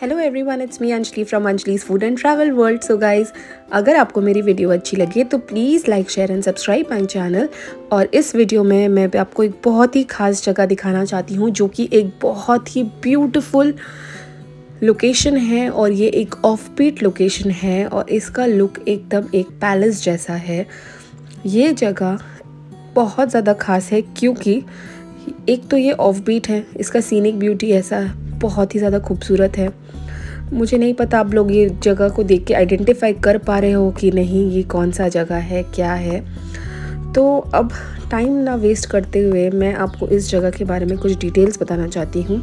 Hello everyone, it's me Anjali from Anjali's food and travel world. So guys, अगर आपको मेरी वीडियो अच्छी लगे तो please like share and subscribe my channel. और इस वीडियो में मैं आपको एक बहुत ही ख़ास जगह दिखाना चाहती हूँ जो कि एक बहुत ही ब्यूटीफुल लोकेशन है। और ये एक ऑफ बीट लोकेशन है और इसका लुक एकदम एक पैलेस जैसा है। ये जगह बहुत ज़्यादा ख़ास है क्योंकि एक तो ये ऑफ बीट है, इसका सीनिक ब्यूटी ऐसा बहुत ही ज़्यादा खूबसूरत है। मुझे नहीं पता आप लोग ये जगह को देख के आइडेंटिफाई कर पा रहे हो कि नहीं, ये कौन सा जगह है, क्या है। तो अब टाइम ना वेस्ट करते हुए मैं आपको इस जगह के बारे में कुछ डिटेल्स बताना चाहती हूँ।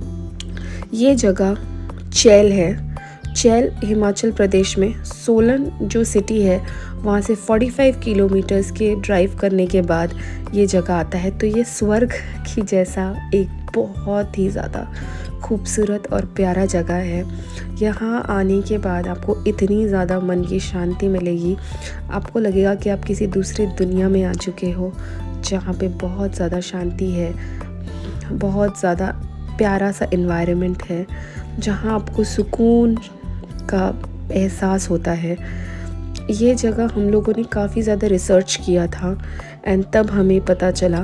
ये जगह चैल है। चैल हिमाचल प्रदेश में सोलन जो सिटी है वहाँ से 45 किलोमीटर्स के ड्राइव करने के बाद ये जगह आता है। तो ये स्वर्ग की जैसा एक बहुत ही ज़्यादा खूबसूरत और प्यारा जगह है। यहाँ आने के बाद आपको इतनी ज़्यादा मन की शांति मिलेगी, आपको लगेगा कि आप किसी दूसरी दुनिया में आ चुके हो, जहाँ पे बहुत ज़्यादा शांति है, बहुत ज़्यादा प्यारा सा एनवायरनमेंट है, जहाँ आपको सुकून का एहसास होता है। ये जगह हम लोगों ने काफ़ी ज़्यादा रिसर्च किया था एंड तब हमें पता चला।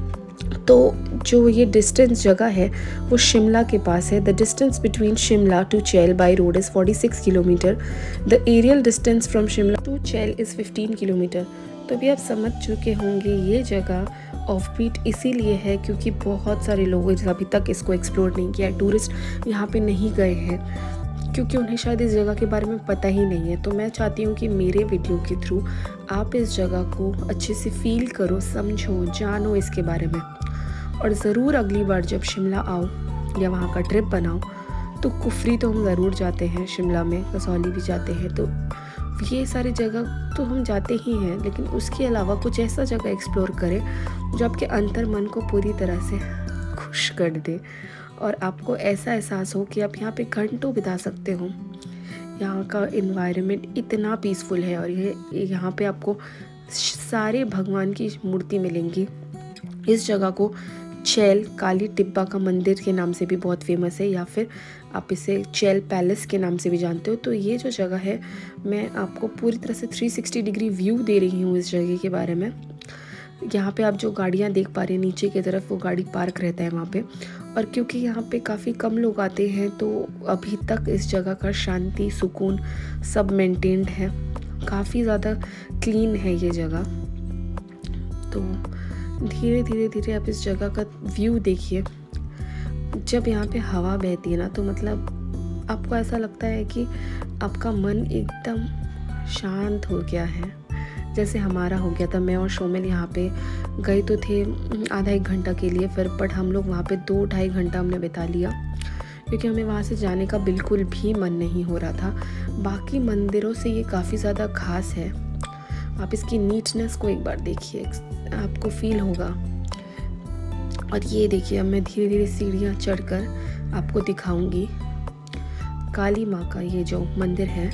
तो जो ये डिस्टेंस जगह है वो शिमला के पास है। The distance between Shimla to Chail by road is 46 kilometre. The aerial distance from Shimla to Chail is 15 kilometre. तो भी आप समझ चुके होंगे ये जगह ऑफ बीट इसीलिए है क्योंकि बहुत सारे लोग अभी तक इसको एक्सप्लोर नहीं किया, टूरिस्ट यहाँ पे नहीं गए हैं क्योंकि उन्हें शायद इस जगह के बारे में पता ही नहीं है। तो मैं चाहती हूँ कि मेरे वीडियो के थ्रू आप इस जगह को अच्छे से फील करो, समझो, जानो इसके बारे में। और ज़रूर अगली बार जब शिमला आओ या वहाँ का ट्रिप बनाओ तो कुफरी तो हम ज़रूर जाते हैं, शिमला में कसौली भी जाते हैं। तो ये सारी जगह तो हम जाते ही हैं, लेकिन उसके अलावा कुछ ऐसा जगह एक्सप्लोर करें जो आपके अंतर मन को पूरी तरह से खुश कर दे और आपको ऐसा एहसास हो कि आप यहाँ पे घंटों बिता सकते हो। यहाँ का एनवायरनमेंट इतना पीसफुल है और यहाँ पे आपको सारे भगवान की मूर्ति मिलेंगी। इस जगह को चैल काली टिब्बा का मंदिर के नाम से भी बहुत फेमस है, या फिर आप इसे चैल पैलेस के नाम से भी जानते हो। तो ये जो जगह है, मैं आपको पूरी तरह से 360 डिग्री व्यू दे रही हूँ इस जगह के बारे में। यहाँ पे आप जो गाड़ियाँ देख पा रहे हैं नीचे की तरफ, वो गाड़ी पार्क रहता है वहाँ पे। और क्योंकि यहाँ पे काफ़ी कम लोग आते हैं तो अभी तक इस जगह का शांति, सुकून सब मेंटेन्ड है। काफ़ी ज़्यादा क्लीन है ये जगह। तो धीरे धीरे धीरे आप इस जगह का व्यू देखिए। जब यहाँ पे हवा बहती है ना, तो मतलब आपको ऐसा लगता है कि आपका मन एकदम शांत हो गया है, जैसे हमारा हो गया था। मैं और शोमिल यहाँ पे गए तो थे आधा एक घंटा के लिए, फिर बट हम लोग वहाँ पे 2-2.5 घंटा हमने बिता लिया क्योंकि हमें वहाँ से जाने का बिल्कुल भी मन नहीं हो रहा था। बाकी मंदिरों से ये काफ़ी ज़्यादा ख़ास है। आप इसकी नीटनेस को एक बार देखिए, आपको फील होगा। और ये देखिए, अब मैं धीरे धीरे सीढ़ियाँ चढ़कर आपको दिखाऊंगी काली माँ का ये जो मंदिर है।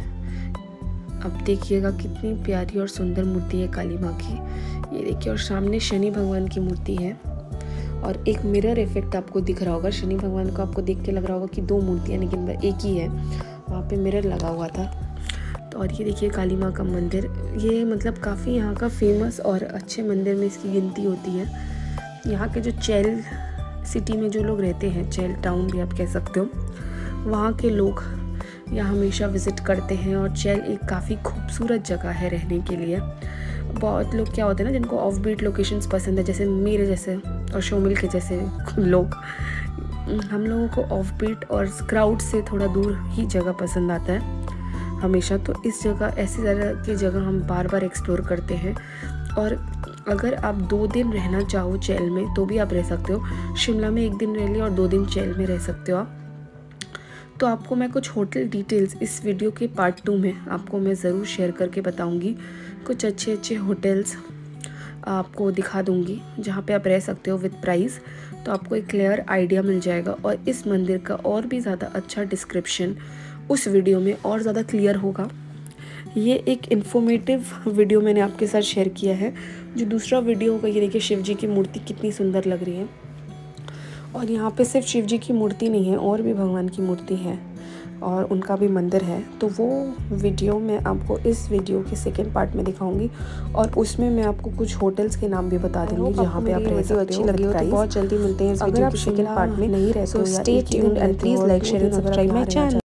अब देखिएगा कितनी प्यारी और सुंदर मूर्ति है काली माँ की। ये देखिए, और सामने शनि भगवान की मूर्ति है और एक मिरर इफेक्ट आपको दिख रहा होगा। शनि भगवान को आपको देख के लग रहा होगा कि 2 मूर्तियाँ, लेकिन एक ही है, वहाँ पे मिरर लगा हुआ था। तो और ये देखिए काली माँ का मंदिर, ये मतलब काफ़ी यहाँ का फेमस और अच्छे मंदिर में इसकी गिनती होती है। यहाँ के जो चैल सिटी में जो लोग रहते हैं, चैल टाउन भी आप कह सकते हो, वहाँ के लोग यहाँ हमेशा विज़िट करते हैं। और चैल एक काफ़ी खूबसूरत जगह है रहने के लिए। बहुत लोग क्या होते हैं ना, जिनको ऑफ बीट लोकेशंस पसंद है, जैसे मेरे जैसे और शोमिल के जैसे लोग, हम लोगों को ऑफ बीट और क्राउड से थोड़ा दूर ही जगह पसंद आता है हमेशा। तो इस जगह, ऐसी तरह की जगह हम बार बार एक्सप्लोर करते हैं। और अगर आप 2 दिन रहना चाहो चैल में तो भी आप रह सकते हो। शिमला में 1 दिन रह लिया और 2 दिन चैल में रह सकते हो आप। तो आपको मैं कुछ होटल डिटेल्स इस वीडियो के पार्ट 2 में आपको मैं ज़रूर शेयर करके बताऊंगी। कुछ अच्छे अच्छे होटल्स आपको दिखा दूंगी जहाँ पे आप रह सकते हो विद प्राइस। तो आपको एक क्लियर आइडिया मिल जाएगा और इस मंदिर का और भी ज़्यादा अच्छा डिस्क्रिप्शन उस वीडियो में और ज़्यादा क्लियर होगा। ये एक इन्फॉर्मेटिव वीडियो मैंने आपके साथ शेयर किया है। जो दूसरा वीडियो होगा, ये देखिए शिव जी की मूर्ति कितनी सुंदर लग रही है। और यहाँ पे सिर्फ शिव जी की मूर्ति नहीं है, और भी भगवान की मूर्ति है। और उनका भी मंदिर है। तो वो वीडियो मैं आपको इस वीडियो के सेकंड पार्ट में दिखाऊंगी और उसमें मैं आपको कुछ होटल्स के नाम भी बता दूंगी जहाँ पे आप रह सकते हो। अच्छी लगी हो तो बहुत जल्दी मिलते हैं इस वीडियो के सेकंड पार्ट में। नहीं रहते हो, stay tuned and please like share and subscribe my channel.